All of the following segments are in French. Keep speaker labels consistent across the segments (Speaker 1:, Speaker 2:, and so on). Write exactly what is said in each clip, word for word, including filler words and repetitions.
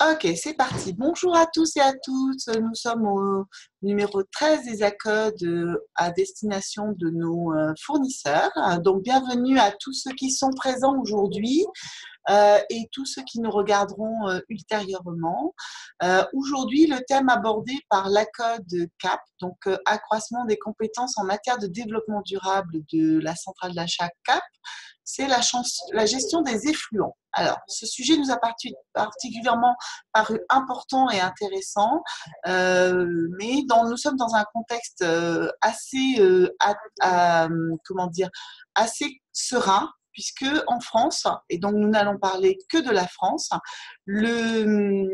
Speaker 1: Ok, c'est parti. Bonjour à tous et à toutes. Nous sommes au numéro treize des ACODE euh, à destination de nos euh, fournisseurs. Donc, bienvenue à tous ceux qui sont présents aujourd'hui euh, et tous ceux qui nous regarderont euh, ultérieurement. Euh, aujourd'hui, le thème abordé par l'ACODE C A P, donc euh, accroissement des compétences en matière de développement durable de la centrale d'achat C A P, c'est la, la gestion des effluents. Alors, ce sujet nous a particulièrement paru important et intéressant, euh, mais dans, nous sommes dans un contexte euh, assez, euh, à, à, comment dire, assez serein, puisque en France, et donc nous n'allons parler que de la France, le,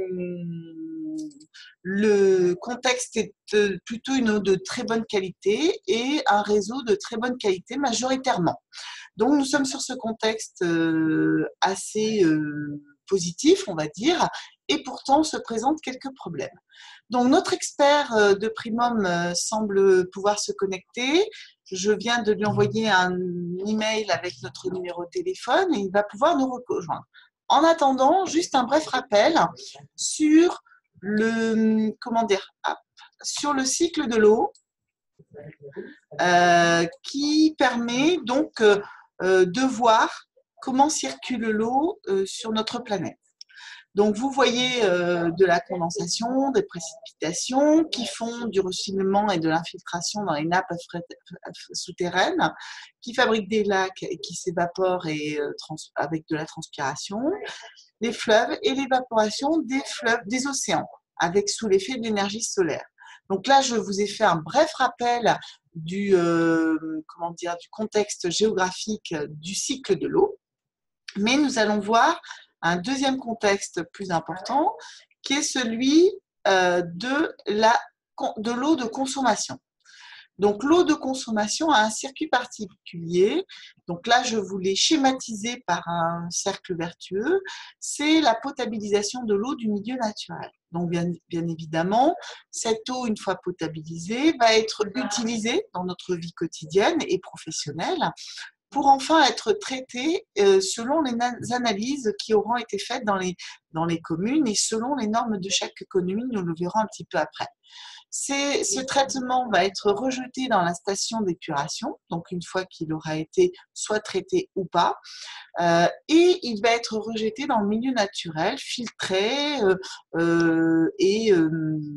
Speaker 1: le contexte est plutôt une eau de très bonne qualité et un réseau de très bonne qualité majoritairement. Donc, nous sommes sur ce contexte euh, assez euh, positif, on va dire, et pourtant se présentent quelques problèmes. Donc, notre expert euh, de Primum euh, semble pouvoir se connecter. Je viens de lui envoyer un email avec notre numéro de téléphone et il va pouvoir nous rejoindre. En attendant, juste un bref rappel sur le, comment dire, sur le cycle de l'eau euh, qui permet donc euh, de voir comment circule l'eau euh, sur notre planète. Donc, vous voyez euh, de la condensation, des précipitations qui font du ruissellement et de l'infiltration dans les nappes souterraines, qui fabriquent des lacs et qui s'évaporent et, euh, avec de la transpiration, les fleuves et l'évaporation des fleuves, des océans, avec sous l'effet de l'énergie solaire. Donc là, je vous ai fait un bref rappel du, euh, comment dire, du contexte géographique du cycle de l'eau. Mais nous allons voir un deuxième contexte plus important, qui est celui euh, de la, de l'eau de consommation. Donc, l'eau de consommation a un circuit particulier. Donc là, je vous l'ai schématisé par un cercle vertueux. C'est la potabilisation de l'eau du milieu naturel. Donc, bien, bien évidemment, cette eau, une fois potabilisée, va être utilisée dans notre vie quotidienne et professionnelle pour enfin être traitée euh, selon les analyses qui auront été faites dans les, dans les communes et selon les normes de chaque commune. Nous le verrons un petit peu après. Ce traitement va être rejeté dans la station d'épuration, donc une fois qu'il aura été soit traité ou pas, euh, et il va être rejeté dans le milieu naturel, filtré euh, euh, et euh,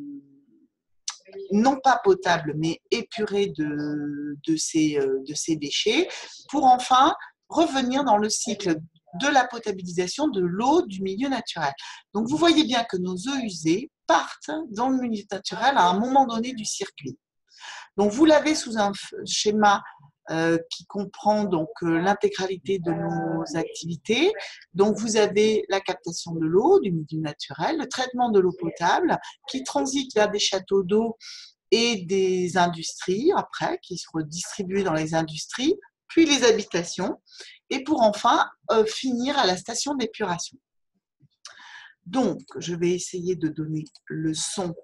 Speaker 1: non pas potable, mais épuré de, de, ces, de ces déchets, pour enfin revenir dans le cycle de la potabilisation de l'eau du milieu naturel. Donc, vous voyez bien que nos eaux usées partent dans le milieu naturel à un moment donné du circuit. Donc, vous l'avez sous un schéma euh, qui comprend donc euh, l'intégralité de nos activités. Donc, vous avez la captation de l'eau du milieu naturel, le traitement de l'eau potable qui transite vers des châteaux d'eau et des industries après, qui seront distribuées dans les industries, puis les habitations, et pour enfin euh, finir à la station d'épuration. Donc, je vais essayer de donner le son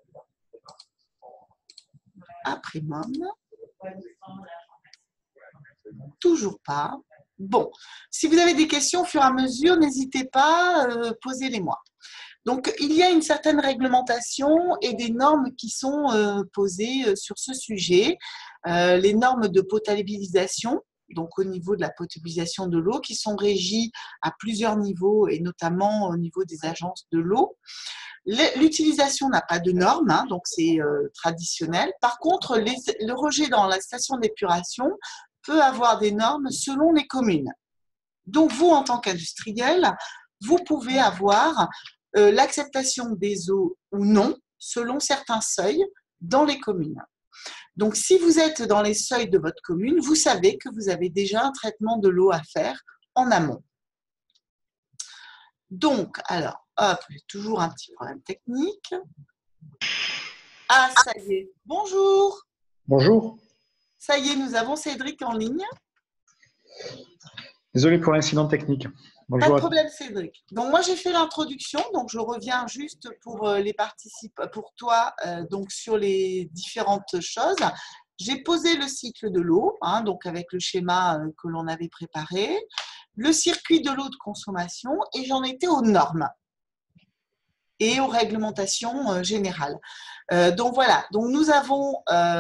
Speaker 1: à Primum. Toujours pas. Bon, si vous avez des questions au fur et à mesure, n'hésitez pas, euh, posez-les-moi. Donc, il y a une certaine réglementation et des normes qui sont euh, posées euh, sur ce sujet. Euh, les normes de potabilisation, donc au niveau de la potabilisation de l'eau, qui sont régies à plusieurs niveaux et notamment au niveau des agences de l'eau. L'utilisation n'a pas de normes, hein, donc c'est euh, traditionnel. Par contre, les, le rejet dans la station d'épuration peut avoir des normes selon les communes. Donc, vous, en tant qu'industriel, vous pouvez avoir euh, l'acceptation des eaux ou non selon certains seuils dans les communes. Donc, si vous êtes dans les seuils de votre commune, vous savez que vous avez déjà un traitement de l'eau à faire en amont. Donc, alors, hop, j'ai toujours un petit problème technique. Ah, ça y est. Bonjour.
Speaker 2: Bonjour.
Speaker 1: Ça y est, nous avons Cédric en ligne.
Speaker 2: Désolé pour l'incident technique. Bonjour.
Speaker 1: Pas de problème, Cédric. Donc, moi, j'ai fait l'introduction. Donc, je reviens juste pour les participants, pour toi, euh, donc sur les différentes choses. J'ai posé le cycle de l'eau, hein, donc avec le schéma euh, que l'on avait préparé, le circuit de l'eau de consommation, et j'en étais aux normes. et aux réglementations euh, générales. Euh, donc voilà, donc nous avons,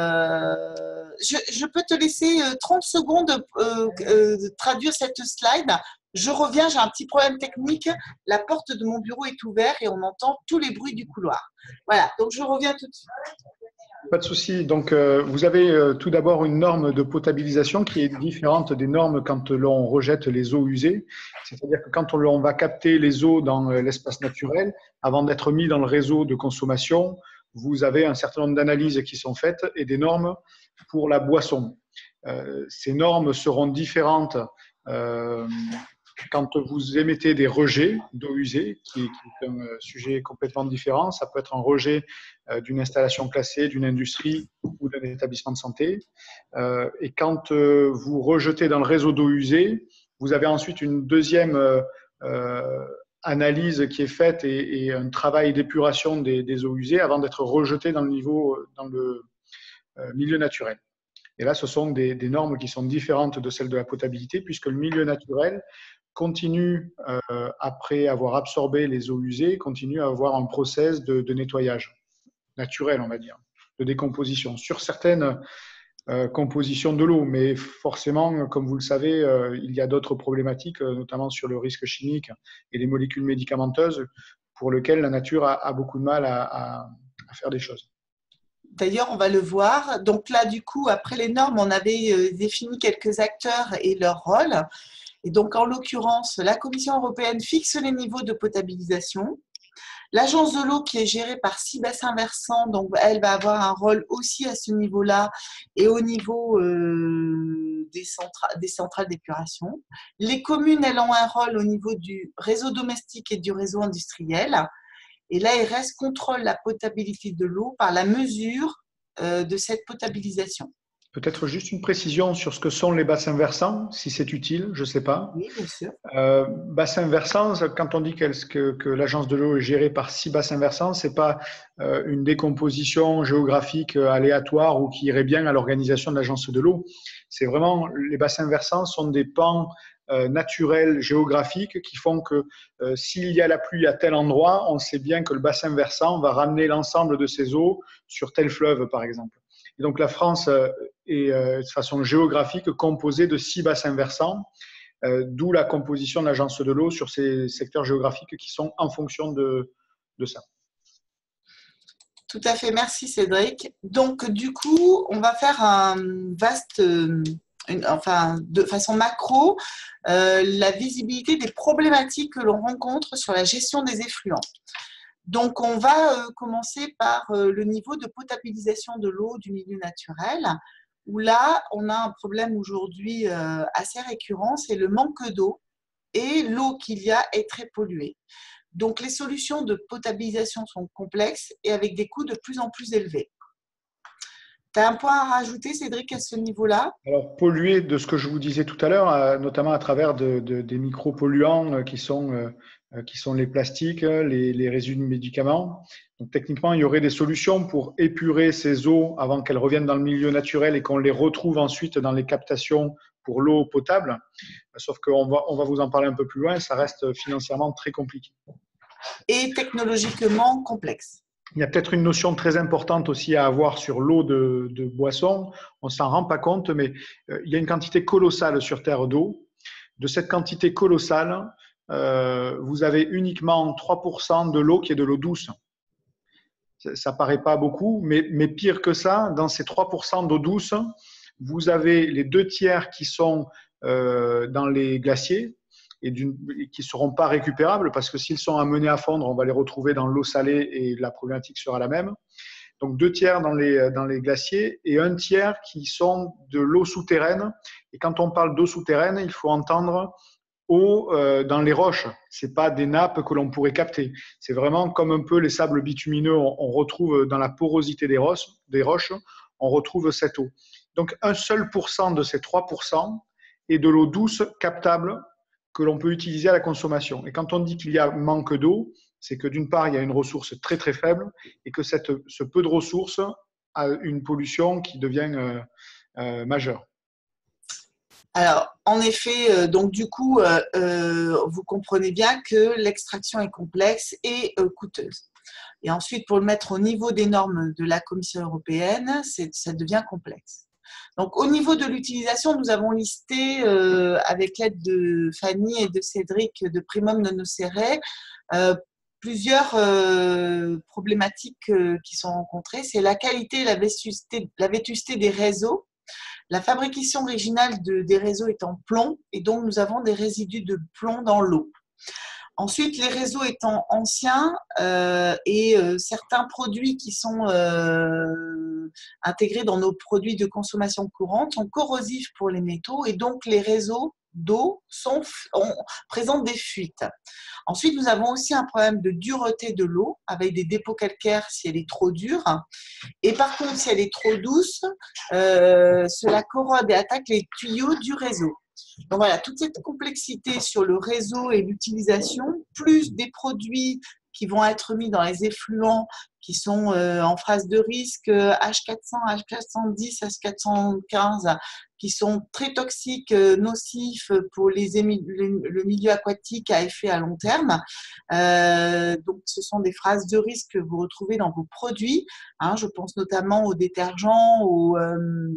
Speaker 1: euh, je, je peux te laisser trente secondes euh, euh, traduire cette slide. Je reviens, j'ai un petit problème technique, la porte de mon bureau est ouverte et on entend tous les bruits du couloir. Voilà, donc je reviens tout de suite.
Speaker 2: Pas de souci. Donc, euh, vous avez euh, tout d'abord une norme de potabilisation qui est différente des normes quand l'on rejette les eaux usées. C'est-à-dire que quand on, on va capter les eaux dans euh, l'espace naturel, avant d'être mis dans le réseau de consommation, vous avez un certain nombre d'analyses qui sont faites et des normes pour la boisson. Euh, ces normes seront différentes euh, quand vous émettez des rejets d'eau usée, qui, qui est un sujet complètement différent. Ça peut être un rejet euh, d'une installation classée, d'une industrie ou d'un établissement de santé. Euh, et quand euh, vous rejetez dans le réseau d'eau usée, vous avez ensuite une deuxième euh, euh, analyse qui est faite et, et un travail d'épuration des, des eaux usées avant d'être rejeté dans le niveau, dans le euh, milieu naturel. Et là, ce sont des, des normes qui sont différentes de celles de la potabilité, puisque le milieu naturel continue, euh, après avoir absorbé les eaux usées, continue à avoir un process de, de nettoyage naturel, on va dire, de décomposition sur certaines euh, compositions de l'eau. Mais forcément, comme vous le savez, euh, il y a d'autres problématiques, notamment sur le risque chimique et les molécules médicamenteuses, pour lesquelles la nature a, a beaucoup de mal à, à, à faire des choses.
Speaker 1: D'ailleurs, on va le voir. Donc là, du coup, après les normes, on avait défini quelques acteurs et leur rôle. Et donc, en l'occurrence, la Commission européenne fixe les niveaux de potabilisation. L'agence de l'eau qui est gérée par six bassins versants, donc elle va avoir un rôle aussi à ce niveau-là et au niveau euh, des, centra des centrales d'épuration. Les communes, elles ont un rôle au niveau du réseau domestique et du réseau industriel. Et l'A R S contrôle la potabilité de l'eau par la mesure euh, de cette potabilisation.
Speaker 2: Peut-être juste une précision sur ce que sont les bassins versants, si c'est utile, je ne sais pas.
Speaker 1: Oui, bien sûr.
Speaker 2: Euh, bassin versant, quand on dit que, que l'agence de l'eau est gérée par six bassins versants, ce n'est pas euh, une décomposition géographique aléatoire ou qui irait bien à l'organisation de l'agence de l'eau. C'est vraiment, les bassins versants sont des pans euh, naturels géographiques qui font que euh, s'il y a la pluie à tel endroit, on sait bien que le bassin versant va ramener l'ensemble de ses eaux sur tel fleuve, par exemple. Et donc la France est euh, de façon géographique composée de six bassins versants, euh, d'où la composition de l'agence de l'eau sur ces secteurs géographiques qui sont en fonction de, de ça.
Speaker 1: Tout à fait, merci Cédric. Donc du coup, on va faire un vaste, une, enfin de façon macro, euh, la visibilité des problématiques que l'on rencontre sur la gestion des effluents. Donc, on va euh, commencer par euh, le niveau de potabilisation de l'eau du milieu naturel, où là, on a un problème aujourd'hui euh, assez récurrent, c'est le manque d'eau et l'eau qu'il y a est très polluée. Donc, les solutions de potabilisation sont complexes et avec des coûts de plus en plus élevés. Tu as un point à rajouter, Cédric, à ce niveau-là?
Speaker 2: Alors, pollué, de ce que je vous disais tout à l'heure, notamment à travers de, de, des micropolluants qui sont, euh, qui sont les plastiques, les, les résidus de médicaments. Donc, techniquement, il y aurait des solutions pour épurer ces eaux avant qu'elles reviennent dans le milieu naturel et qu'on les retrouve ensuite dans les captations pour l'eau potable. Sauf qu'on va, on va vous en parler un peu plus loin, ça reste financièrement très compliqué.
Speaker 1: Et technologiquement complexe.
Speaker 2: Il y a peut-être une notion très importante aussi à avoir sur l'eau de, de boisson. On ne s'en rend pas compte, mais euh, il y a une quantité colossale sur Terre d'eau. De cette quantité colossale, euh, vous avez uniquement trois pour cent de l'eau qui est de l'eau douce. Ça ne paraît pas beaucoup, mais, mais pire que ça, dans ces trois pour cent d'eau douce, vous avez les deux tiers qui sont euh, dans les glaciers, et qui ne seront pas récupérables parce que s'ils sont amenés à fondre, on va les retrouver dans l'eau salée et la problématique sera la même. Donc deux tiers dans les, dans les glaciers et un tiers qui sont de l'eau souterraine. Et quand on parle d'eau souterraine, il faut entendre eau euh, dans les roches. Ce n'est pas des nappes que l'on pourrait capter. C'est vraiment comme un peu les sables bitumineux, on, on retrouve dans la porosité des roches, des roches, on retrouve cette eau. Donc un seul pourcent de ces trois pour cent est de l'eau douce captable que l'on peut utiliser à la consommation. Et quand on dit qu'il y a manque d'eau, c'est que d'une part, il y a une ressource très très faible et que cette, ce peu de ressources a une pollution qui devient euh, euh, majeure.
Speaker 1: Alors, en effet, euh, donc du coup, euh, euh, vous comprenez bien que l'extraction est complexe et euh, coûteuse. Et ensuite, pour le mettre au niveau des normes de la Commission européenne, ça devient complexe. Donc, au niveau de l'utilisation, nous avons listé, euh, avec l'aide de Fanny et de Cédric de Primum Non Nocere, euh, plusieurs euh, problématiques euh, qui sont rencontrées. C'est la qualité et la vétusté, la vétusté des réseaux, la fabrication originale de, des réseaux est en plomb, et donc nous avons des résidus de plomb dans l'eau. Ensuite, les réseaux étant anciens euh, et euh, certains produits qui sont euh, intégrés dans nos produits de consommation courante sont corrosifs pour les métaux, et donc les réseaux d'eau sont, on, présentent des fuites. Ensuite, nous avons aussi un problème de dureté de l'eau avec des dépôts calcaires si elle est trop dure. Et par contre, si elle est trop douce, euh, cela corrode et attaque les tuyaux du réseau. Donc voilà, toute cette complexité sur le réseau et l'utilisation, plus des produits qui vont être mis dans les effluents qui sont euh, en phase de risque H quatre cents, H quatre cent dix, H quatre cent quinze, qui sont très toxiques, euh, nocifs pour les le, le milieu aquatique à effet à long terme. Euh, donc, ce sont des phases de risque que vous retrouvez dans vos produits. Hein, je pense notamment aux détergents, aux, euh,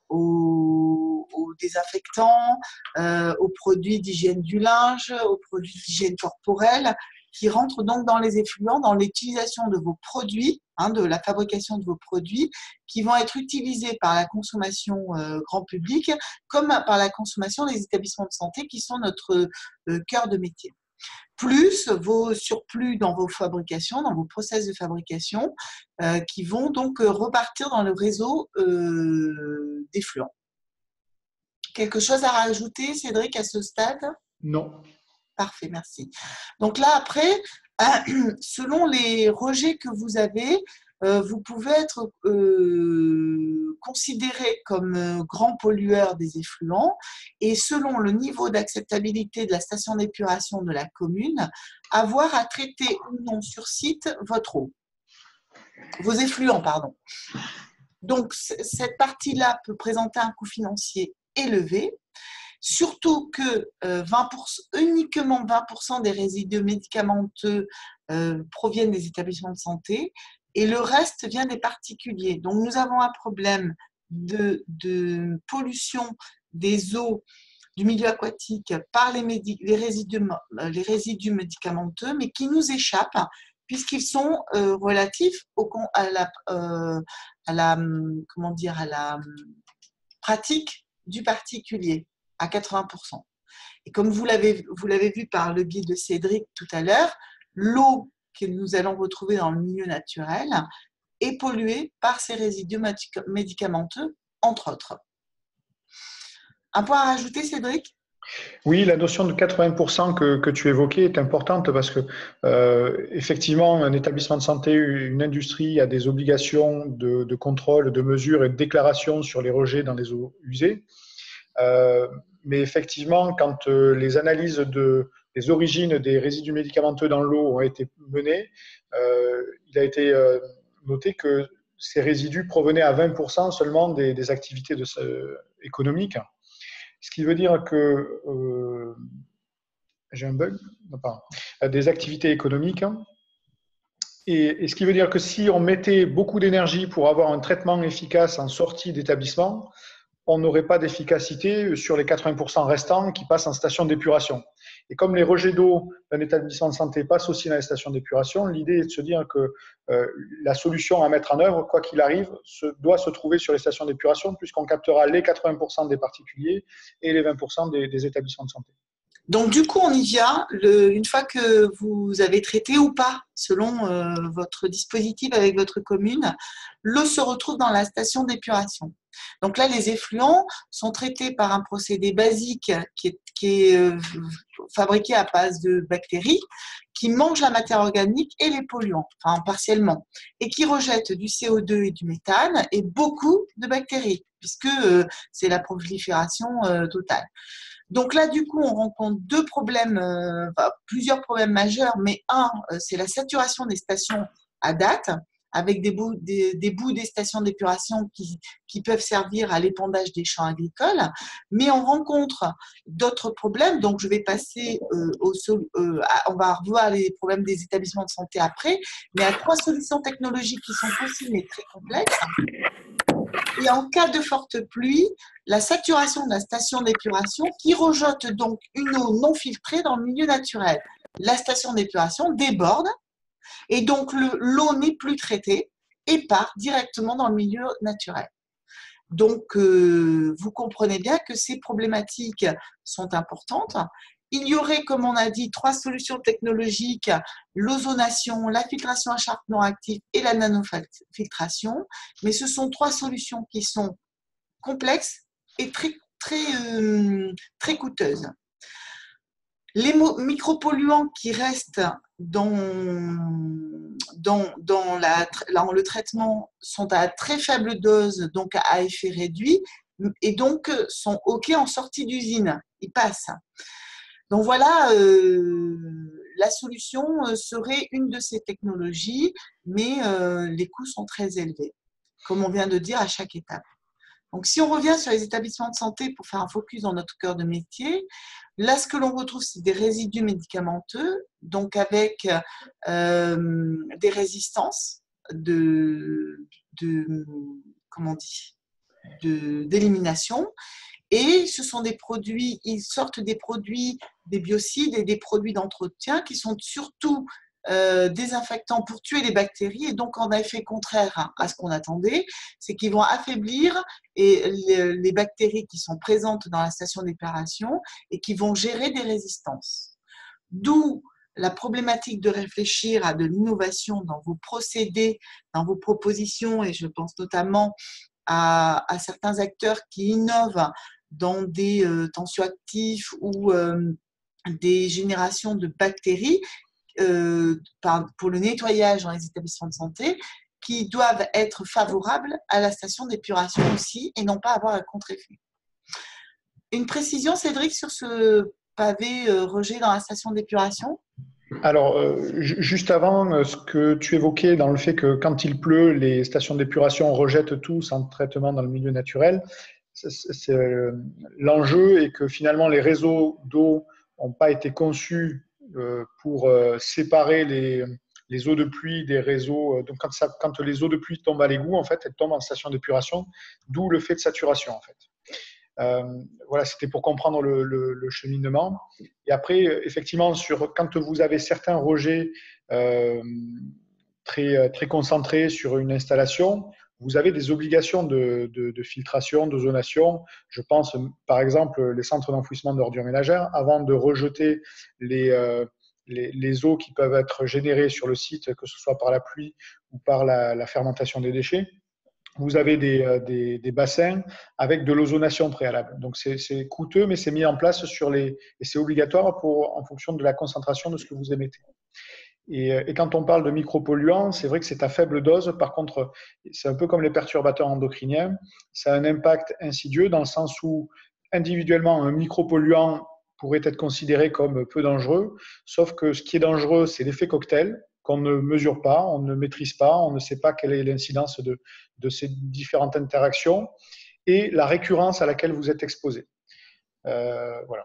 Speaker 1: aux, aux désinfectants, euh, aux produits d'hygiène du linge, aux produits d'hygiène corporelle, qui rentrent donc dans les effluents, dans l'utilisation de vos produits, hein, de la fabrication de vos produits, qui vont être utilisés par la consommation euh, grand public, comme par la consommation des établissements de santé, qui sont notre euh, cœur de métier. Plus vos surplus dans vos fabrications, dans vos process de fabrication, euh, qui vont donc repartir dans le réseau euh, d'effluents. Quelque chose à rajouter, Cédric, à ce stade?
Speaker 2: Non.
Speaker 1: Parfait, merci. Donc là, après, selon les rejets que vous avez, euh, vous pouvez être euh, considéré comme euh, grand pollueur des effluents, et selon le niveau d'acceptabilité de la station d'épuration de la commune, avoir à traiter ou non sur site votre eau. Vos effluents, pardon. Donc, cette partie-là peut présenter un coût financier élevé. Surtout que euh, vingt pour cent, uniquement vingt pour cent des résidus médicamenteux euh, proviennent des établissements de santé, et le reste vient des particuliers. Donc, nous avons un problème de, de pollution des eaux du milieu aquatique par les, médi les, résidus, les résidus médicamenteux, mais qui nous échappent puisqu'ils sont euh, relatifs au, à, la, euh, à la, comment dire, à la pratique du particulier. À quatre-vingts pour cent. Et comme vous l'avez vous l'avez vu par le biais de Cédric tout à l'heure, l'eau que nous allons retrouver dans le milieu naturel est polluée par ces résidus médicamenteux, entre autres. Un point à rajouter, Cédric?
Speaker 2: Oui, la notion de quatre-vingts pour cent que, que tu évoquais est importante parce que, euh, effectivement, un établissement de santé, une industrie a des obligations de, de contrôle, de mesure et de déclaration sur les rejets dans les eaux usées. Euh, mais effectivement, quand euh, les analyses de, des origines des résidus médicamenteux dans l'eau ont été menées, euh, il a été euh, noté que ces résidus provenaient à vingt pour cent seulement des, des activités de, euh, économiques. Ce qui veut dire que euh, j'ai un bug, non, pardon, des activités économiques. Et, et ce qui veut dire que si on mettait beaucoup d'énergie pour avoir un traitement efficace en sortie d'établissement, on n'aurait pas d'efficacité sur les quatre-vingts pour cent restants qui passent en station d'épuration. Et comme les rejets d'eau d'un établissement de santé passent aussi dans les stations d'épuration, l'idée est de se dire que euh, la solution à mettre en œuvre, quoi qu'il arrive, se, doit se trouver sur les stations d'épuration, puisqu'on captera les quatre-vingts pour cent des particuliers et les vingt pour cent des, des établissements de santé.
Speaker 1: Donc, du coup, on y vient le, une fois que vous avez traité ou pas, selon euh, votre dispositif avec votre commune, l'eau se retrouve dans la station d'épuration. Donc là, les effluents sont traités par un procédé basique qui est, qui est euh, fabriqué à base de bactéries qui mangent la matière organique et les polluants, enfin partiellement, et qui rejettent du C O deux et du méthane et beaucoup de bactéries, puisque euh, c'est la prolifération euh, totale. Donc là, du coup, on rencontre deux problèmes, euh, enfin, plusieurs problèmes majeurs, mais un, euh, c'est la saturation des stations à date, avec des bouts des, des, bouts des stations d'épuration qui, qui peuvent servir à l'épandage des champs agricoles, mais on rencontre d'autres problèmes. Donc, je vais passer euh, au euh, à, on va revoir les problèmes des établissements de santé après, mais à trois solutions technologiques qui sont possibles mais très complexes. Et en cas de forte pluie, la saturation de la station d'épuration qui rejette donc une eau non filtrée dans le milieu naturel. La station d'épuration déborde et donc l'eau n'est plus traitée et part directement dans le milieu naturel. Donc, euh, vous comprenez bien que ces problématiques sont importantes. Il y aurait, comme on a dit, trois solutions technologiques, l'ozonation, la filtration à charte non active et la nanofiltration. Mais ce sont trois solutions qui sont complexes et très, très, euh, très coûteuses. Les micropolluants qui restent dans, dans, dans, la, dans le traitement sont à très faible dose, donc à effet réduit, et donc sont OK en sortie d'usine. Ils passent. Donc voilà, euh, la solution serait une de ces technologies, mais euh, les coûts sont très élevés, comme on vient de dire à chaque étape. Donc, si on revient sur les établissements de santé pour faire un focus dans notre cœur de métier, là, ce que l'on retrouve, c'est des résidus médicamenteux, donc avec euh, des résistances de, de comment on dit, de, d'élimination. Et ce sont des produits, ils sortent des produits, des biocides et des produits d'entretien qui sont surtout Euh, désinfectants pour tuer les bactéries et donc en effet contraire à ce qu'on attendait, c'est qu'ils vont affaiblir et les, les bactéries qui sont présentes dans la station d'épuration et qui vont gérer des résistances. D'où la problématique de réfléchir à de l'innovation dans vos procédés, dans vos propositions, et je pense notamment à, à certains acteurs qui innovent dans des euh, tensioactifs ou euh, des générations de bactéries Euh, pour le nettoyage dans les établissements de santé qui doivent être favorables à la station d'épuration aussi et non pas avoir un contre-effet. Une précision, Cédric, sur ce pavé euh, rejet dans la station d'épuration?
Speaker 2: Alors, euh, juste avant, ce que tu évoquais dans le fait que quand il pleut, les stations d'épuration rejettent tout sans traitement dans le milieu naturel, c'est, euh, l'enjeu est que finalement les réseaux d'eau n'ont pas été conçus euh, pour euh, séparer les, les eaux de pluie des réseaux. Donc quand, ça, quand les eaux de pluie tombent à l'égout, en fait, elles tombent en station d'épuration, d'où le fait de saturation, en fait. Euh, voilà, c'était pour comprendre le, le, le cheminement. Et après, effectivement, sur, quand vous avez certains rejets euh, très, très concentrés sur une installation, vous avez des obligations de, de, de filtration, d'ozonation. Je pense, par exemple, les centres d'enfouissement d'ordures ménagères, avant de rejeter les, euh, les, les eaux qui peuvent être générées sur le site, que ce soit par la pluie ou par la, la fermentation des déchets. Vous avez des, des, des bassins avec de l'ozonation préalable. Donc, c'est, c'est coûteux, mais c'est mis en place sur les, et c'est obligatoire pour, en fonction de la concentration de ce que vous émettez. Et, et quand on parle de micropolluants, c'est vrai que c'est à faible dose. Par contre, c'est un peu comme les perturbateurs endocriniens. Ça a un impact insidieux dans le sens où, individuellement, un micropolluant pourrait être considéré comme peu dangereux, sauf que ce qui est dangereux, c'est l'effet cocktail, qu'on ne mesure pas, on ne maîtrise pas, on ne sait pas quelle est l'incidence de, de ces différentes interactions et la récurrence à laquelle vous êtes exposé. Euh, voilà.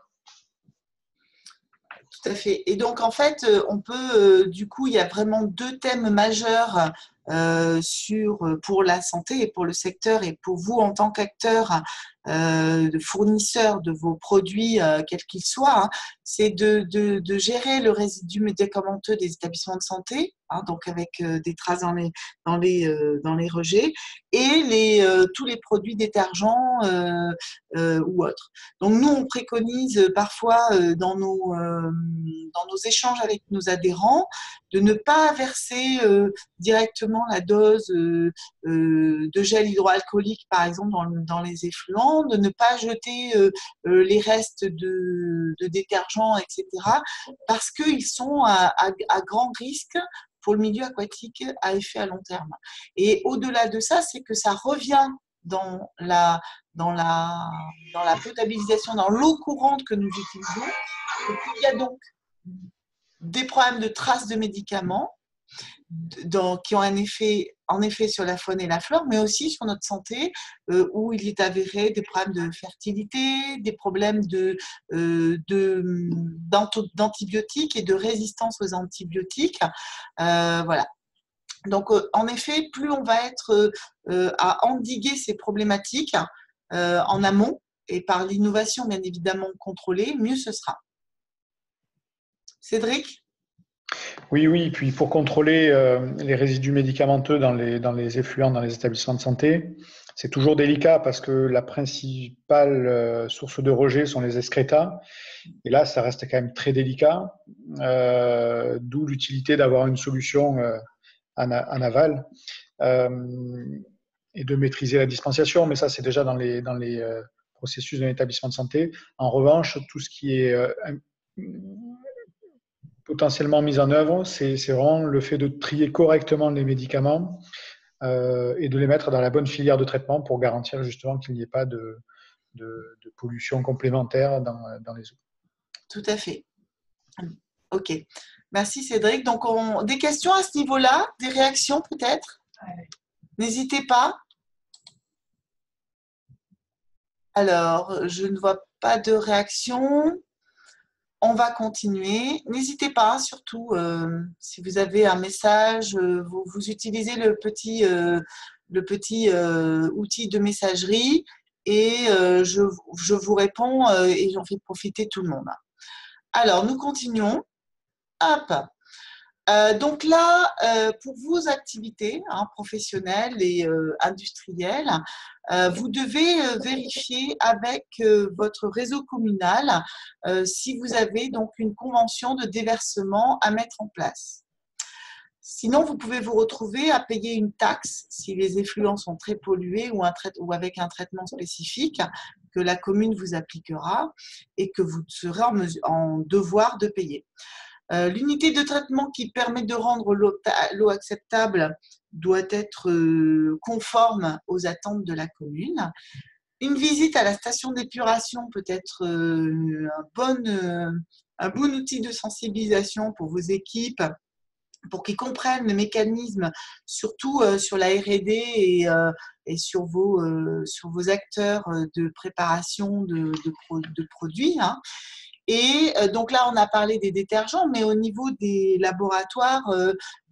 Speaker 1: Tout à fait. Et donc, en fait, on peut, euh, du coup, il y a vraiment deux thèmes majeurs euh, sur, pour la santé et pour le secteur et pour vous en tant qu'acteur, euh, de fournisseur de vos produits, euh, quels qu'ils soient, hein, c'est de, de, de gérer le résidu médicamenteux des établissements de santé, hein, donc avec euh, des traces dans les, dans les, euh, dans les rejets, et les, euh, tous les produits détergents euh, euh, ou autres. Donc nous, on préconise parfois euh, dans, nos, euh, dans nos échanges avec nos adhérents de ne pas verser euh, directement la dose euh, euh, de gel hydroalcoolique, par exemple, dans, dans les effluents, de ne pas jeter euh, euh, les restes de, de détergents, et cetera, parce qu'ils sont à, à, à grand risque pour le milieu aquatique à effet à long terme. Et au-delà de ça, c'est que ça revient dans la, dans la, dans la potabilisation, dans l'eau courante que nous utilisons. Et puis, il y a donc des problèmes de traces de médicaments dans, qui ont un effet en effet sur la faune et la flore, mais aussi sur notre santé, euh, où il est avéré des problèmes de fertilité, des problèmes de, euh, de, d'antibiotiques et de résistance aux antibiotiques. Euh, voilà. Donc, euh, en effet, plus on va être euh, à endiguer ces problématiques euh, en amont et par l'innovation, bien évidemment, contrôlée, mieux ce sera. Cédric ?
Speaker 2: Oui, oui. Puis pour contrôler euh, les résidus médicamenteux dans les, dans les effluents dans les établissements de santé, c'est toujours délicat parce que la principale euh, source de rejet sont les excrétas. Et là, ça reste quand même très délicat, euh, d'où l'utilité d'avoir une solution euh, en, en aval euh, et de maîtriser la dispensation. Mais ça, c'est déjà dans les, dans les euh, processus d'un établissement de santé. En revanche, tout ce qui est euh, potentiellement mis en œuvre, c'est vraiment le fait de trier correctement les médicaments euh, et de les mettre dans la bonne filière de traitement pour garantir justement qu'il n'y ait pas de, de, de pollution complémentaire dans, dans les eaux.
Speaker 1: Tout à fait. Ok. Merci Cédric. Donc, on... des questions à ce niveau-là, des réactions peut-être? N'hésitez pas. Alors, je ne vois pas de réaction. On va continuer. N'hésitez pas, surtout, euh, si vous avez un message, euh, vous, vous utilisez le petit, euh, le petit euh, outil de messagerie et euh, je, je vous réponds euh, et j'en fais profiter tout le monde. Alors, nous continuons. Hop. Euh, donc là, euh, pour vos activités hein, professionnelles et euh, industrielles, euh, vous devez euh, vérifier avec euh, votre réseau communal euh, si vous avez donc une convention de déversement à mettre en place. Sinon, vous pouvez vous retrouver à payer une taxe si les effluents sont très pollués ou, un ou avec un traitement spécifique que la commune vous appliquera et que vous serez en, en devoir de payer. Euh, L'unité de traitement qui permet de rendre l'eau acceptable doit être euh, conforme aux attentes de la commune. Une visite à la station d'épuration peut être euh, un, bon, euh, un bon outil de sensibilisation pour vos équipes, pour qu'ils comprennent le mécanisme, surtout euh, sur la R et D et, euh, et sur, vos, euh, sur vos acteurs de préparation de, de, pro, de produits. Hein. Et donc là, on a parlé des détergents, mais au niveau des laboratoires, euh,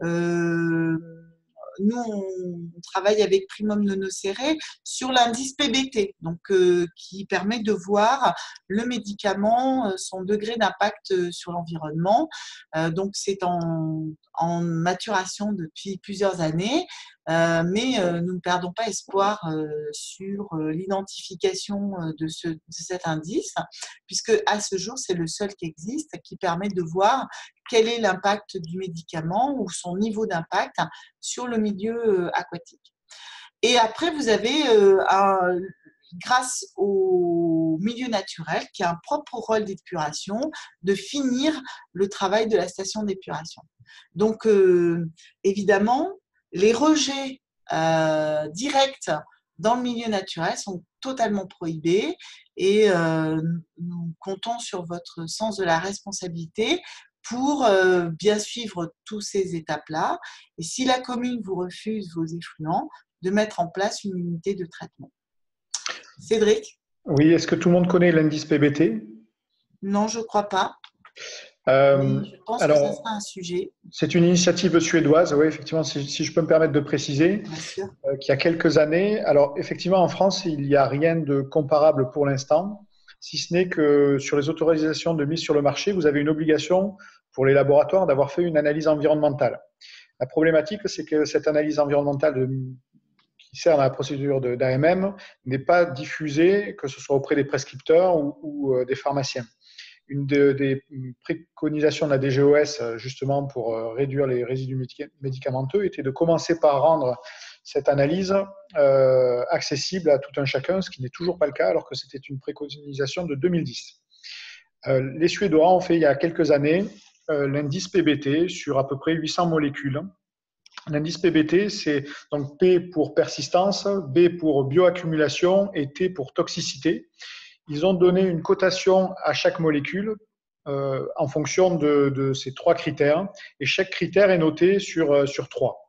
Speaker 1: euh, nous, on travaille avec Primum Nonocere sur l'indice P B T, donc, euh, qui permet de voir le médicament, son degré d'impact sur l'environnement. Euh, donc, c'est en, en maturation depuis plusieurs années, euh, mais euh, nous ne perdons pas espoir euh, sur euh, l'identification de, ce, de cet indice, puisque à ce jour, c'est le seul qui existe, qui permet de voir quel est l'impact du médicament ou son niveau d'impact sur le milieu aquatique. Et après, vous avez, euh, un, grâce au milieu naturel, qui a un propre rôle d'épuration, de finir le travail de la station d'épuration. Donc, euh, évidemment, les rejets euh, directs dans le milieu naturel sont totalement prohibés et euh, nous comptons sur votre sens de la responsabilité pour euh, bien suivre toutes ces étapes-là. Et si la commune vous refuse vos effluents, de mettre en place une unité de traitement. Cédric?
Speaker 2: Oui, est-ce que tout le monde connaît l'indice P B T?
Speaker 1: Non, je ne crois pas.
Speaker 2: Euh,
Speaker 1: Mais je pense
Speaker 2: alors,
Speaker 1: que ça sera un sujet.
Speaker 2: C'est une initiative suédoise, oui, effectivement, si, si je peux me permettre de préciser, euh, qu'il y a quelques années. Alors, effectivement, en France, il n'y a rien de comparable pour l'instant, si ce n'est que sur les autorisations de mise sur le marché, vous avez une obligation pour les laboratoires d'avoir fait une analyse environnementale. La problématique, c'est que cette analyse environnementale de, qui sert à la procédure d'A M M n'est pas diffusée, que ce soit auprès des prescripteurs ou, ou euh, des pharmaciens. Une de, des préconisations de la D G O S, justement, pour réduire les résidus médicamenteux, était de commencer par rendre cette analyse euh, accessible à tout un chacun, ce qui n'est toujours pas le cas, alors que c'était une préconisation de deux mille dix. Euh, les Suédois ont fait, il y a quelques années, euh, l'indice P B T sur à peu près huit cents molécules. L'indice P B T, c'est donc P pour persistance, B pour bioaccumulation et T pour toxicité. Ils ont donné une cotation à chaque molécule euh, en fonction de, de ces trois critères, et chaque critère est noté sur, sur trois.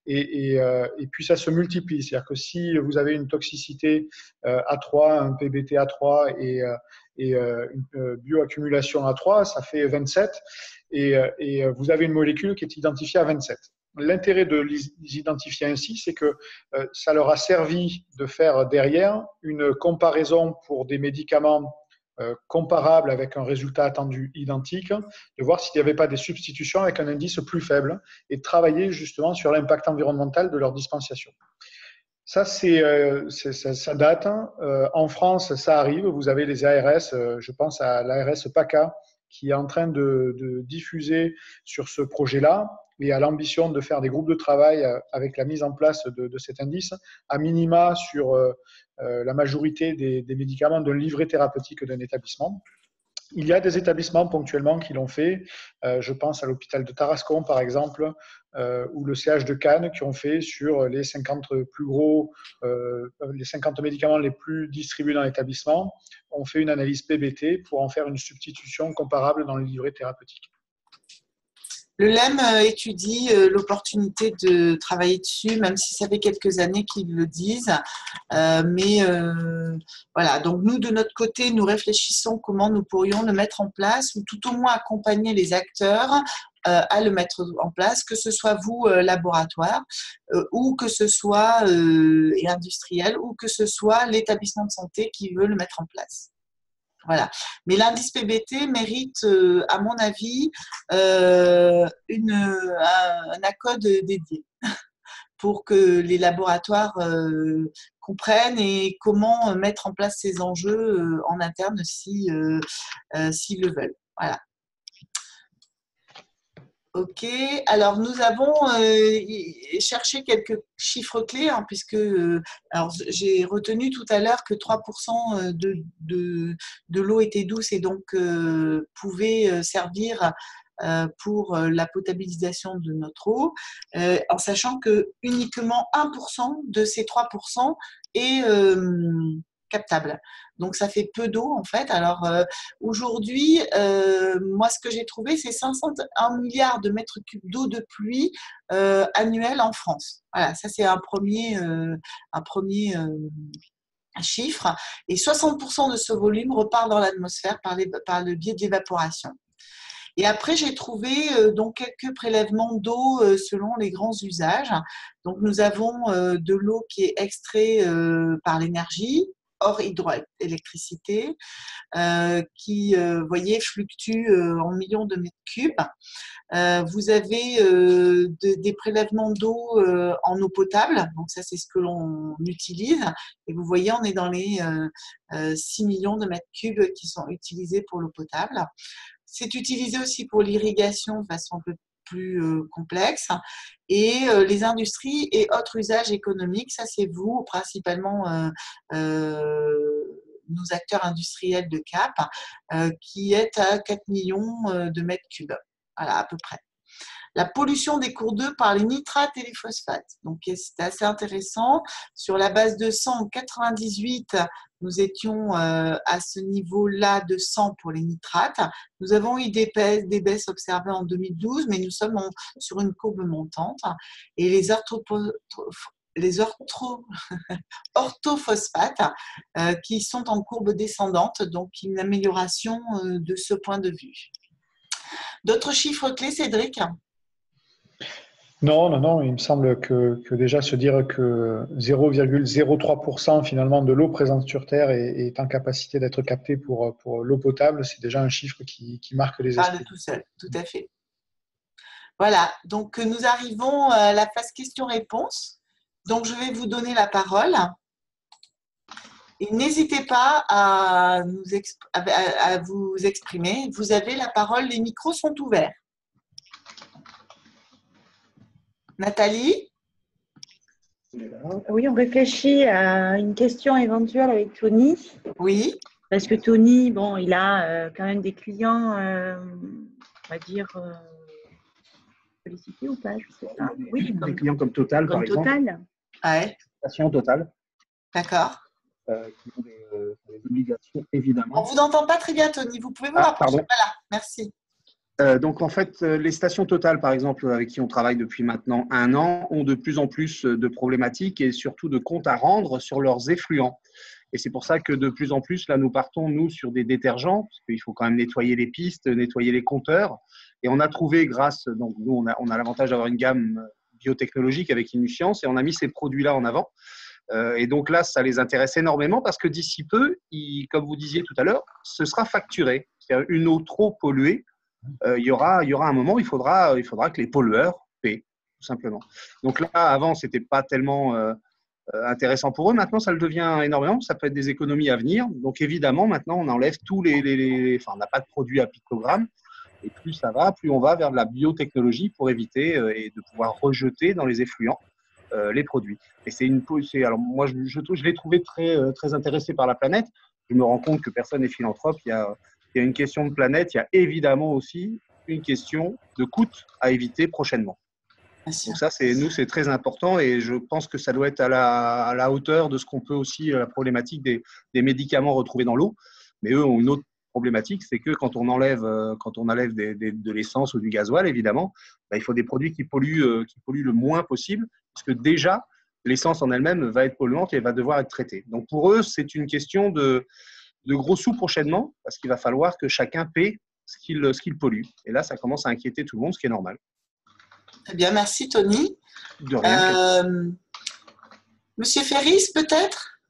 Speaker 2: et, et, euh, et puis ça se multiplie. C'est-à-dire que si vous avez une toxicité euh, A trois, un P B T A trois et, euh, et euh, une bioaccumulation A trois, ça fait vingt-sept, et, et vous avez une molécule qui est identifiée à vingt-sept. L'intérêt de les identifier ainsi, c'est que euh, ça leur a servi de faire derrière une comparaison pour des médicaments euh, comparables avec un résultat attendu identique, de voir s'il n'y avait pas des substitutions avec un indice plus faible et de travailler justement sur l'impact environnemental de leur dispensation. Ça, c'est, euh, c'est, ça, ça date. Euh, en France, ça arrive. Vous avez les A R S, euh, je pense à l'A R S PACA, qui est en train de, de diffuser sur ce projet-là et a l'ambition de faire des groupes de travail avec la mise en place de, de cet indice, à minima sur euh, la majorité des, des médicaments d'un livret thérapeutique d'un établissement. Il y a des établissements ponctuellement qui l'ont fait. Euh, je pense à l'hôpital de Tarascon, par exemple, euh, ou le C H de Cannes, qui ont fait sur les cinquante plus gros, euh, les cinquante médicaments les plus distribués dans l'établissement, ont fait une analyse P B T pour en faire une substitution comparable dans le livret thérapeutique.
Speaker 1: Le L E M étudie l'opportunité de travailler dessus, même si ça fait quelques années qu'ils le disent. Euh, mais euh, voilà, donc nous, de notre côté, nous réfléchissons comment nous pourrions le mettre en place, ou tout au moins accompagner les acteurs euh, à le mettre en place, que ce soit vous, euh, laboratoire, euh, ou que ce soit euh, et industriel, ou que ce soit l'établissement de santé qui veut le mettre en place. Voilà. Mais l'indice P B T mérite, euh, à mon avis, euh, une, un, un accord dédié pour que les laboratoires euh, comprennent et comment mettre en place ces enjeux euh, en interne si, euh, euh, s'ils le veulent. Voilà. Ok, alors nous avons euh, cherché quelques chiffres clés, hein, puisque euh, alors j'ai retenu tout à l'heure que trois pour cent de, de, de l'eau était douce et donc euh, pouvait servir euh, pour la potabilisation de notre eau, euh, en sachant que uniquement un pour cent de ces trois pour cent est euh, captable. Donc, ça fait peu d'eau, en fait. Alors, euh, aujourd'hui, euh, moi, ce que j'ai trouvé, c'est cinq cent un milliards de mètres cubes d'eau de pluie euh, annuelle en France. Voilà, ça, c'est un premier, euh, un premier euh, chiffre. Et soixante pour cent de ce volume repart dans l'atmosphère par, les, par le biais de l'évaporation. Et après, j'ai trouvé euh, donc quelques prélèvements d'eau euh, selon les grands usages. Donc, nous avons euh, de l'eau qui est extraite euh, par l'énergie, hors hydroélectricité, euh, qui, euh, vous voyez, fluctue euh, en millions de mètres cubes. Euh, vous avez euh, de, des prélèvements d'eau euh, en eau potable, donc ça c'est ce que l'on utilise. Et vous voyez, on est dans les euh, euh, six millions de mètres cubes qui sont utilisés pour l'eau potable. C'est utilisé aussi pour l'irrigation de façon un peu plus euh, complexe. Et euh, les industries et autres usages économiques, ça c'est vous, principalement euh, euh, nos acteurs industriels de Cap, euh, qui est à quatre millions de mètres cubes, voilà, à peu près. La pollution des cours d'eau par les nitrates et les phosphates. Donc, c'est assez intéressant. Sur la base de cent en quatre-vingt-dix-huit, nous étions euh, à ce niveau-là de cent pour les nitrates. Nous avons eu des baisses, des baisses observées en deux mille douze, mais nous sommes en, sur une courbe montante. Et les orthopos les ortho, orthophosphates euh, qui sont en courbe descendante, donc une amélioration euh, de ce point de vue. D'autres chiffres clés, Cédric ?
Speaker 2: Non, non, non, il me semble que, que déjà se dire que zéro virgule zéro trois pour cent finalement de l'eau présente sur Terre est, est en capacité d'être captée pour, pour l'eau potable, c'est déjà un chiffre qui, qui marque les esprits.
Speaker 1: Parle tout seul, tout à fait. Voilà, donc nous arrivons à la phase questions-réponses. Donc je vais vous donner la parole. Et n'hésitez pas à, nous à, à vous exprimer. Vous avez la parole, les micros sont ouverts. Nathalie ?
Speaker 3: Oui, on réfléchit à une question éventuelle avec Tony.
Speaker 1: Oui.
Speaker 3: Parce que Tony, bon, il a euh, quand même des clients, euh, on va dire, euh, sollicités ou pas, je sais pas.
Speaker 4: Oui, des comme, clients comme Total,
Speaker 3: comme
Speaker 4: par
Speaker 3: Total.
Speaker 4: exemple.
Speaker 1: Ouais.
Speaker 4: Station Total.
Speaker 1: D'accord.
Speaker 4: Euh, qui ont des, euh, des obligations, évidemment.
Speaker 1: On ne vous entend pas très bien, Tony. Vous pouvez vous
Speaker 4: ah,
Speaker 1: rapprocher.
Speaker 4: Pardon.
Speaker 1: Voilà, merci.
Speaker 4: Euh, donc, en fait, euh, les stations Total, par exemple, avec qui on travaille depuis maintenant un an, ont de plus en plus de problématiques et surtout de comptes à rendre sur leurs effluents. Et c'est pour ça que de plus en plus, là, nous partons, nous, sur des détergents, parce qu'il faut quand même nettoyer les pistes, nettoyer les compteurs. Et on a trouvé, grâce, donc nous, on a, on a l'avantage d'avoir une gamme biotechnologique avec Inuscience, et on a mis ces produits-là en avant. Euh, et donc là, ça les intéresse énormément parce que d'ici peu, il, comme vous disiez tout à l'heure, ce sera facturé. C'est-à-dire une eau trop polluée, euh, il, y aura, il y aura un moment où il faudra, il faudra que les pollueurs paient, tout simplement. Donc là, avant, ce n'était pas tellement euh, intéressant pour eux. Maintenant, ça le devient énormément. Ça peut être des économies à venir. Donc évidemment, maintenant, on enlève tous les… les, les enfin, on n'a pas de produits à pictogramme. Et plus ça va, plus on va vers de la biotechnologie pour éviter euh, et de pouvoir rejeter dans les effluents euh, les produits. Et c'est une… Alors moi, je, je, je l'ai trouvé très, euh, très intéressé par la planète. Je me rends compte que personne n'est philanthrope. Il y a… Il y a une question de planète, il y a évidemment aussi une question de coût à éviter prochainement. Donc ça, c'est, nous, c'est très important et je pense que ça doit être à la, à la hauteur de ce qu'on peut aussi, la problématique des, des médicaments retrouvés dans l'eau. Mais eux ont une autre problématique, c'est que quand on enlève, quand on enlève des, des, de l'essence ou du gasoil, évidemment, bah, il faut des produits qui polluent, qui polluent le moins possible, parce que déjà, l'essence en elle-même va être polluante et va devoir être traitée. Donc pour eux, c'est une question de… de gros sous prochainement, parce qu'il va falloir que chacun paie ce qu'il, ce qu'il pollue. Et là, ça commence à inquiéter tout le monde, ce qui est normal.
Speaker 1: Très bien, merci Tony.
Speaker 4: De rien.
Speaker 1: Euh, Monsieur Ferris, peut-être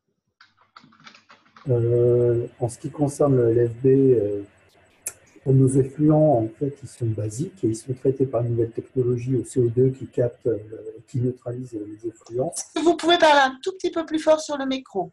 Speaker 5: euh, En ce qui concerne le L F B, euh, nos effluents, en fait, ils sont basiques et ils sont traités par une nouvelle technologie au C O deux qui capte, euh, qui neutralise les effluents.
Speaker 1: Est-ce que vous pouvez parler un tout petit peu plus fort sur le micro?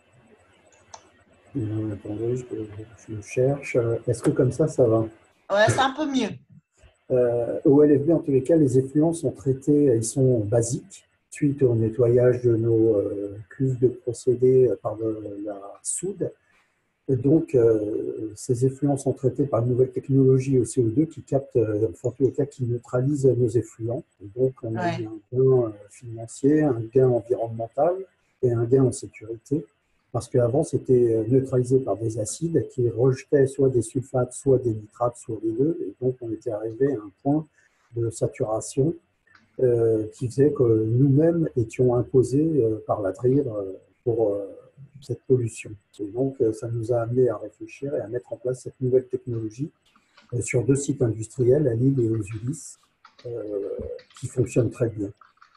Speaker 5: Euh, attendez, je, je le cherche. Est-ce que comme ça, ça va?
Speaker 1: Ouais, c'est un peu mieux.
Speaker 5: Euh, au L F B, en tous les cas, les effluents sont traités, ils sont basiques, suite au nettoyage de nos euh, cuves de procédés par de la soude. Et donc, euh, ces effluents sont traités par une nouvelle technologie au C O deux qui capte, euh, en tous les cas, qui neutralise nos effluents. Et donc, on a
Speaker 1: Ouais.
Speaker 5: un gain financier, un gain environnemental et un gain en sécurité. Parce qu'avant, c'était neutralisé par des acides qui rejetaient soit des sulfates, soit des nitrates, soit les deux. Et donc, on était arrivé à un point de saturation euh, qui faisait que nous-mêmes étions imposés euh, par la D R I R euh, pour euh, cette pollution. Et donc, euh, ça nous a amené à réfléchir et à mettre en place cette nouvelle technologie euh, sur deux sites industriels, à Lille et aux Ulysses, euh, qui fonctionnent très bien.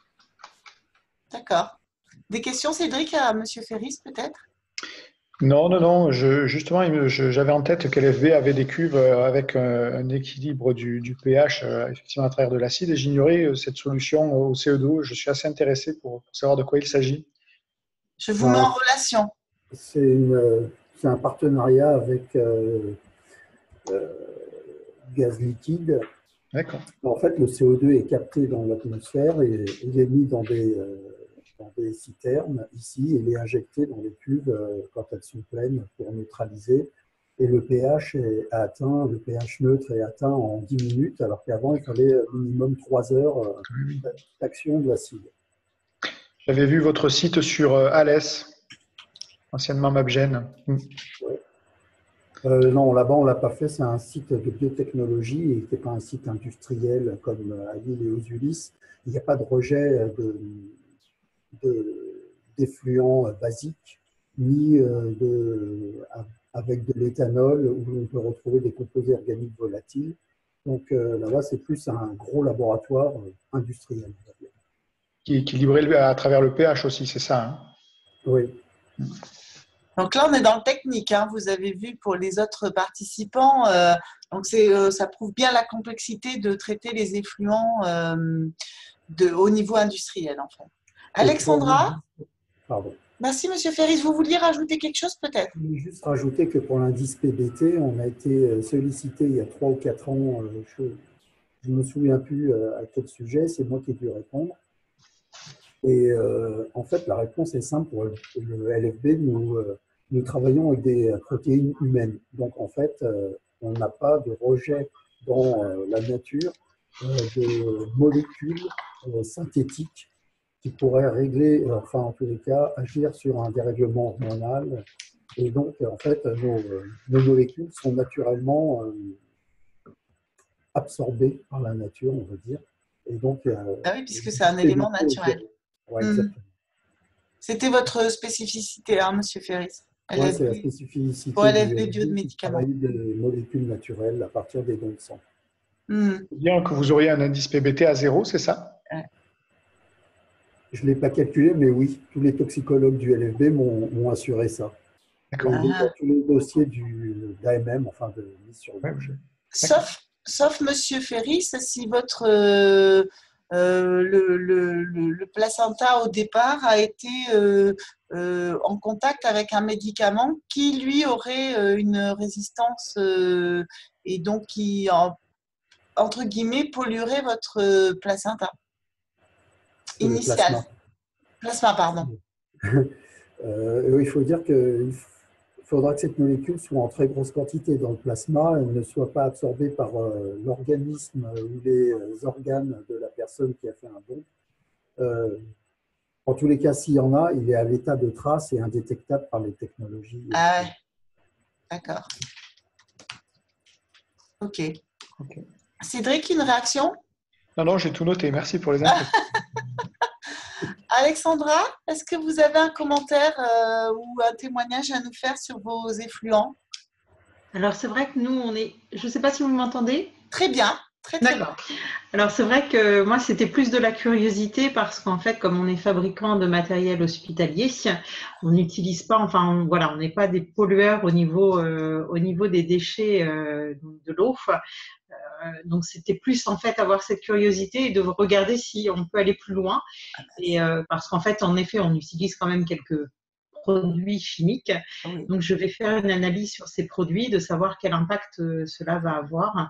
Speaker 1: D'accord. Des questions, Cédric, à Monsieur Ferris, peut-être?
Speaker 2: Non, non, non. Je, justement, il me- je- j'avais en tête que l'F B avait des cuves euh, avec un, un équilibre du, du pH euh, effectivement à travers de l'acide et j'ignorais euh, cette solution au C O deux. Je suis assez intéressé pour, pour savoir de quoi il s'agit.
Speaker 1: Je vous mets en relation.
Speaker 5: C'est une- c'est un partenariat avec euh, euh, Gaz Liquide.
Speaker 2: D'accord.
Speaker 5: En fait, le C O deux est capté dans l'atmosphère et il est mis dans des, euh, dans des citernes ici et il est injecté dans les cuves euh, quand elles sont pleines pour neutraliser. Et le pH est atteint, le pH neutre est atteint en dix minutes, alors qu'avant, il fallait minimum trois heures euh, d'action de l'acide.
Speaker 2: J'avais vu votre site sur euh, Alès, anciennement Mapgen. Mm.
Speaker 5: Ouais. Euh, non, là-bas, on ne l'a pas fait. C'est un site de biotechnologie et ce n'est pas un site industriel comme à Lille et aux Ulysses. Il n'y a pas de rejet de, de, d'effluents basiques, ni de, avec de l'éthanol où on peut retrouver des composés organiques volatiles. Donc euh, là-bas, c'est plus un gros laboratoire industriel.
Speaker 2: Qui est équilibré à travers le pH aussi, c'est ça, hein?
Speaker 5: Oui.
Speaker 1: Donc là, on est dans le technique, hein. Vous avez vu pour les autres participants. Euh, donc c'est, euh, ça prouve bien la complexité de traiter les effluents euh, de, au niveau industriel, en fait. Alexandra?
Speaker 5: Pardon.
Speaker 1: Merci, Monsieur Ferris. Vous vouliez rajouter quelque chose, peut-être?
Speaker 5: Je voulais juste rajouter que pour l'indice P B T, on a été sollicité il y a trois ou quatre ans. Je ne me souviens plus à quel sujet, c'est moi qui ai dû répondre. Et euh, en fait, la réponse est simple. Pour le L F B, nous, euh, nous travaillons avec des protéines humaines. Donc, en fait, euh, on n'a pas de rejet dans euh, la nature euh, de molécules euh, synthétiques qui pourraient régler, enfin, en tous les cas, agir sur un dérèglement hormonal. Et donc, en fait, nos, nos molécules sont naturellement euh, absorbé par la nature, on va dire. Et donc, euh,
Speaker 1: Ah oui, puisque c'est un élément naturel.
Speaker 5: Ouais,
Speaker 1: Mmh.
Speaker 5: exactement.
Speaker 1: C'était votre spécificité, hein, Monsieur Ferris.
Speaker 5: Oui, c'est la spécificité
Speaker 1: pour L F B
Speaker 5: du
Speaker 1: bio de médicaments.
Speaker 5: Travailler des molécules naturelles à partir des dons de sang.
Speaker 1: Mmh.
Speaker 2: Bien que vous auriez un indice P B T à zéro, c'est ça?
Speaker 1: Ouais.
Speaker 5: Je ne l'ai pas calculé, mais oui, tous les toxicologues du L F B m'ont assuré ça.
Speaker 2: D'accord.
Speaker 5: Et dans tous les dossiers d'A M M, enfin de mise sur le marché.
Speaker 1: Sauf, sauf Monsieur Ferris, si votre euh, euh, le, le, le, le placenta au départ a été euh, euh, en contact avec un médicament qui lui aurait euh, une résistance euh, et donc qui en, entre guillemets polluerait votre placenta initial.
Speaker 5: Plasma.
Speaker 1: Plasma, pardon.
Speaker 5: euh, il faut dire qu'il faudra que cette molécule soit en très grosse quantité dans le plasma et ne soit pas absorbée par euh, l'organisme ou les organes de la personne qui a fait un don. Euh, en tous les cas, s'il y en a, il est à l'état de trace et indétectable par les technologies.
Speaker 1: Ah ouais. D'accord. Ok.
Speaker 2: Okay.
Speaker 1: Cédric, une réaction?
Speaker 2: Non, non, j'ai tout noté. Merci pour les infos.
Speaker 1: Alexandra, est-ce que vous avez un commentaire euh, ou un témoignage à nous faire sur vos effluents?
Speaker 3: Alors, c'est vrai que nous, on est… Je ne sais pas si vous m'entendez.
Speaker 1: Très bien, très très bien.
Speaker 3: D'accord. Alors, c'est vrai que moi, c'était plus de la curiosité parce qu'en fait, comme on est fabricant de matériel hospitalier, on n'utilise pas, enfin, on, voilà, on n'est pas des pollueurs au niveau, euh, au niveau des déchets euh, de l'eau. Euh, donc, c'était plus en fait avoir cette curiosité et de regarder si on peut aller plus loin. Et euh, parce qu'en fait, en effet, on utilise quand même quelques produits chimiques.
Speaker 1: Oui.
Speaker 3: Donc, je vais faire une analyse sur ces produits, de savoir quel impact euh, cela va avoir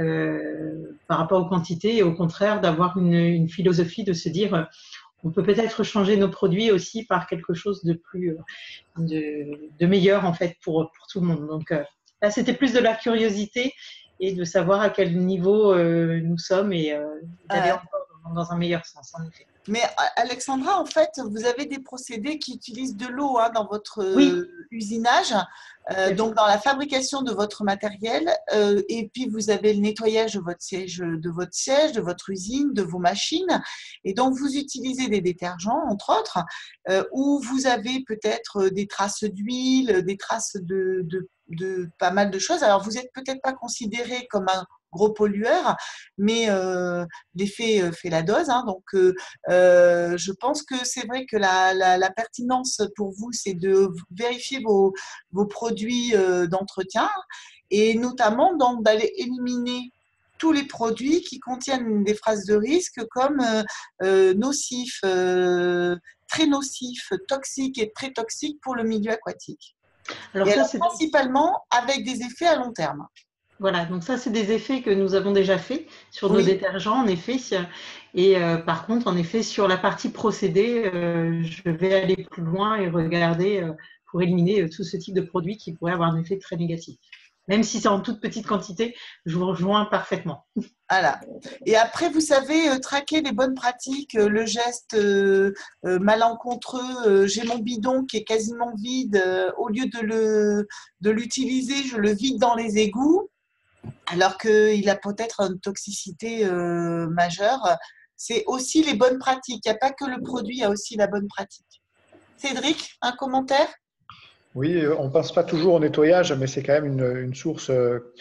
Speaker 3: euh, par rapport aux quantités et au contraire d'avoir une, une philosophie de se dire euh, on peut peut-être changer nos produits aussi par quelque chose de plus de, de meilleur en fait pour, pour tout le monde. Donc euh, là, c'était plus de la curiosité et de savoir à quel niveau euh, nous sommes et euh, d'aller euh, encore dans, dans un meilleur sens, en effet.
Speaker 1: Mais Alexandra, en fait, vous avez des procédés qui utilisent de l'eau hein, dans votre
Speaker 3: oui.
Speaker 1: usinage, euh, donc dans la fabrication de votre matériel, euh, et puis vous avez le nettoyage de votre siège, de votre siège, de votre usine, de vos machines, et donc vous utilisez des détergents, entre autres, euh, où vous avez peut-être des traces d'huile, des traces de, de, de pas mal de choses. Alors, vous n'êtes peut-être pas considéré comme un gros pollueur, mais euh, l'effet fait la dose. Hein, donc, euh, euh, je pense que c'est vrai que la, la, la pertinence pour vous, c'est de vérifier vos, vos produits euh, d'entretien et notamment d'aller éliminer tous les produits qui contiennent des phrases de risque comme euh, euh, nocifs, euh, très nocifs, toxiques et très toxiques pour le milieu aquatique. Alors, et ça, alors, principalement avec des effets à long terme.
Speaker 3: Voilà, donc ça, c'est des effets que nous avons déjà faits sur nos oui. détergents, en effet. Et euh, par contre, en effet, sur la partie procédé, euh, je vais aller plus loin et regarder euh, pour éliminer euh, tout ce type de produits qui pourraient avoir un effet très négatif. Même si c'est en toute petite quantité, je vous rejoins parfaitement.
Speaker 1: Voilà. Et après, vous savez, euh, traquer les bonnes pratiques, euh, le geste euh, euh, malencontreux, euh, j'ai mon bidon qui est quasiment vide, euh, au lieu de le, de l'utiliser, je le vide dans les égouts. Alors qu'il a peut-être une toxicité euh, majeure. C'est aussi les bonnes pratiques. Il n'y a pas que le produit, il y a aussi la bonne pratique. Cédric, un commentaire?
Speaker 2: Oui, on ne pense pas toujours au nettoyage, mais c'est quand même une, une source, euh,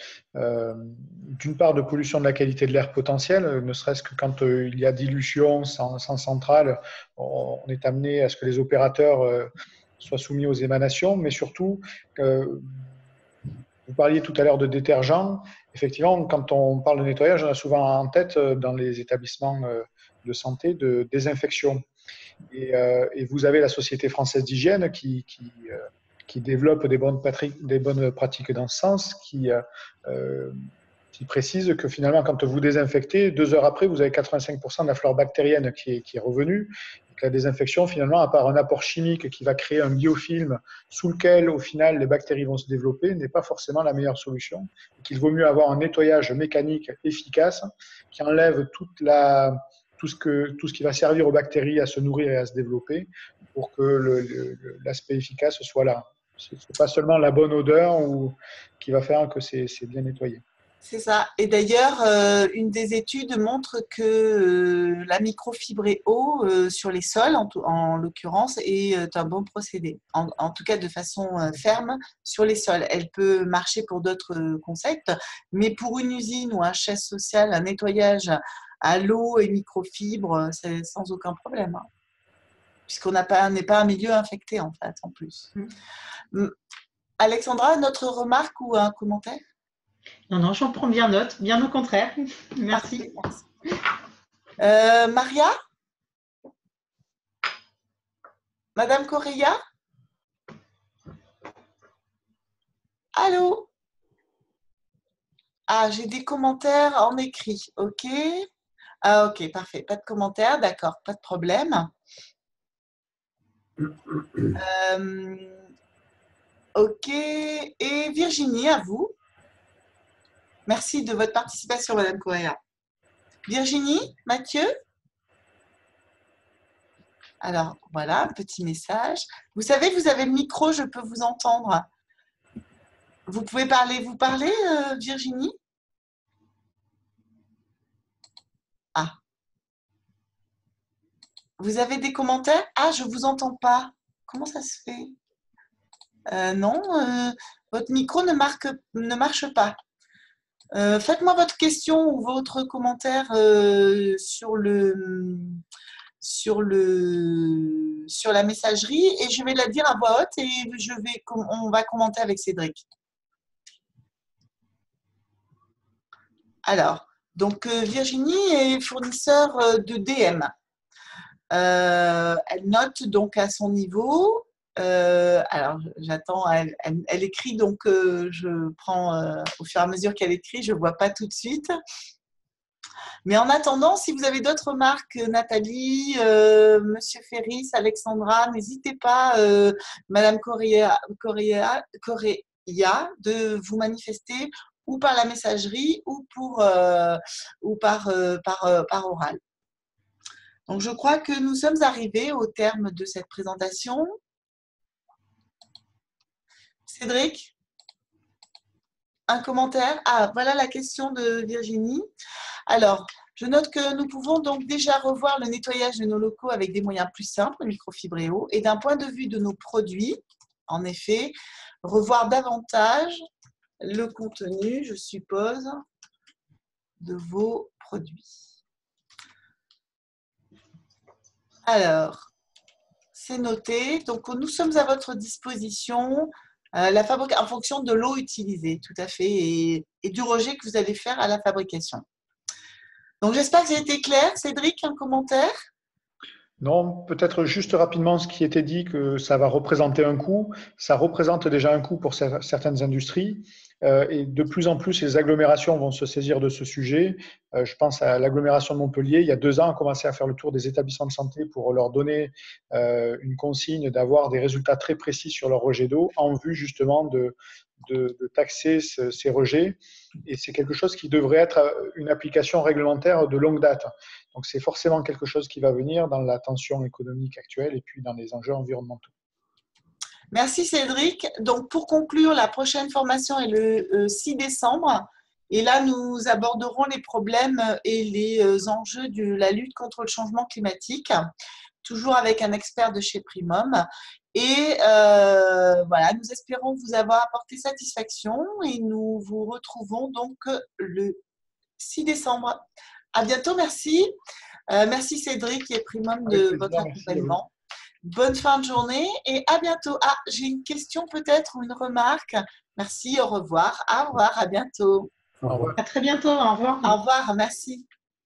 Speaker 2: d'une part, de pollution de la qualité de l'air potentielle, ne serait-ce que quand euh, il y a dilution sans, sans centrale, on, on est amené à ce que les opérateurs euh, soient soumis aux émanations, mais surtout, euh, vous parliez tout à l'heure de détergents. Effectivement, quand on parle de nettoyage, on a souvent en tête dans les établissements de santé de désinfection. Et, euh, et vous avez la Société française d'hygiène qui, qui, euh, qui développe des bonnes, des bonnes pratiques dans ce sens, qui, euh, qui précise que finalement, quand vous désinfectez, deux heures après, vous avez quatre-vingt-cinq pour cent de la flore bactérienne qui est, qui est revenue. La désinfection, finalement, à part un apport chimique qui va créer un biofilm sous lequel, au final, les bactéries vont se développer, n'est pas forcément la meilleure solution. Qu'il vaut mieux avoir un nettoyage mécanique efficace qui enlève toute la, tout, ce que, tout ce qui va servir aux bactéries à se nourrir et à se développer pour que l'aspect efficace soit là. Ce n'est pas seulement la bonne odeur ou, qui va faire que c'est bien nettoyé.
Speaker 1: C'est ça. Et d'ailleurs, euh, une des études montre que euh, la microfibrée eau euh, sur les sols, en, tout- en l'occurrence, est euh, un bon procédé. En, en tout cas, de façon euh, ferme sur les sols. Elle peut marcher pour d'autres euh, concepts, mais pour une usine ou un siège social, un nettoyage à l'eau et microfibre, c'est sans aucun problème, hein, puisqu'on n'a pas, n'est pas un milieu infecté en fait, en plus. Mm. Alexandra, notre remarque ou un commentaire?
Speaker 3: Non, non, j'en prends bien note, bien au contraire. Merci.
Speaker 1: Parfait, merci. Euh, Maria? Madame Correia? Allô? Ah, j'ai des commentaires en écrit, ok. Ah, ok, parfait, pas de commentaires, d'accord, pas de problème. Euh, ok, et Virginie, à vous. Merci de votre participation, Madame Correa. Virginie, Mathieu? Alors, voilà, un petit message. Vous savez, vous avez le micro, je peux vous entendre. Vous pouvez parler, vous parlez, euh, Virginie? Ah. Vous avez des commentaires? Ah, je ne vous entends pas. Comment ça se fait? euh, Non, euh, votre micro ne, marque, ne marche pas. Euh, Faites-moi votre question ou votre commentaire euh, sur, le, sur, le, sur la messagerie et je vais la dire à voix haute et je vais, on va commenter avec Cédric. Alors, donc euh, Virginie est fournisseur euh, de D M. Euh, elle note donc à son niveau. Euh, alors, j'attends, elle, elle, elle écrit, donc euh, je prends euh, au fur et à mesure qu'elle écrit, je ne vois pas tout de suite. Mais en attendant, si vous avez d'autres remarques, Nathalie, euh, Monsieur Ferris, Alexandra, n'hésitez pas, euh, Madame Correa, Correa, Correa, de vous manifester ou par la messagerie ou, pour, euh, ou par, euh, par, euh, par oral. Donc, je crois que nous sommes arrivés au terme de cette présentation. Cédric, un commentaire? Ah, voilà la question de Virginie. Alors, je note que nous pouvons donc déjà revoir le nettoyage de nos locaux avec des moyens plus simples, microfibrés eau, et d'un point de vue de nos produits, en effet, revoir davantage le contenu, je suppose, de vos produits. Alors, c'est noté. Donc, nous sommes à votre disposition. Euh, la fabrique en fonction de l'eau utilisée, tout à fait, et, et du rejet que vous allez faire à la fabrication. Donc, j'espère que j'ai été clair. Cédric, un commentaire?
Speaker 2: Non, peut-être juste rapidement ce qui était dit, que ça va représenter un coût. Ça représente déjà un coût pour certaines industries. Euh, et de plus en plus, les agglomérations vont se saisir de ce sujet. Euh, je pense à l'agglomération de Montpellier. Il y a deux ans, on a commencé à faire le tour des établissements de santé pour leur donner euh, une consigne d'avoir des résultats très précis sur leur rejet d'eau en vue justement de, de, de taxer ce, ces rejets. Et c'est quelque chose qui devrait être une application réglementaire de longue date. Donc, c'est forcément quelque chose qui va venir dans la tension économique actuelle et puis dans les enjeux environnementaux.
Speaker 1: Merci Cédric. Donc, pour conclure, la prochaine formation est le six décembre. Et là, nous aborderons les problèmes et les enjeux de la lutte contre le changement climatique, toujours avec un expert de chez Primum. Et euh, voilà, nous espérons vous avoir apporté satisfaction et nous vous retrouvons donc le six décembre. À bientôt, merci. Euh, merci Cédric et Primum de plaisir, votre accompagnement. Bonne fin de journée et à bientôt. Ah, j'ai une question peut-être ou une remarque. Merci, au revoir. Au revoir, à bientôt.
Speaker 3: Au revoir. À très bientôt, au revoir.
Speaker 1: Au revoir, merci.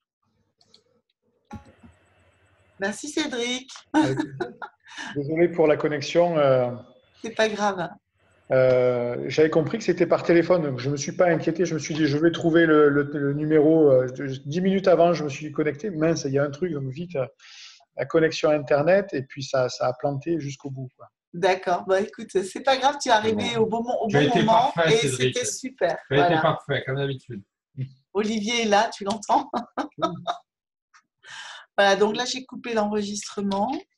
Speaker 1: Merci Cédric.
Speaker 2: Désolé pour la connexion. Euh,
Speaker 1: C'est pas grave.
Speaker 2: Euh, J'avais compris que c'était par téléphone, donc je ne me suis pas inquiété. Je me suis dit, je vais trouver le, le, le numéro. Euh, dix minutes avant, je me suis connecté. Mince, il y a un truc, donc vite, la connexion Internet, et puis ça, ça a planté jusqu'au bout.
Speaker 1: D'accord. Bah, écoute, c'est pas grave, tu es arrivé bon. au bon, au bon moment
Speaker 6: parfait,
Speaker 1: et c'était super.
Speaker 6: Tu as voilà. été parfait, comme d'habitude.
Speaker 1: Olivier est là, tu l'entends? Voilà, donc là, j'ai coupé l'enregistrement.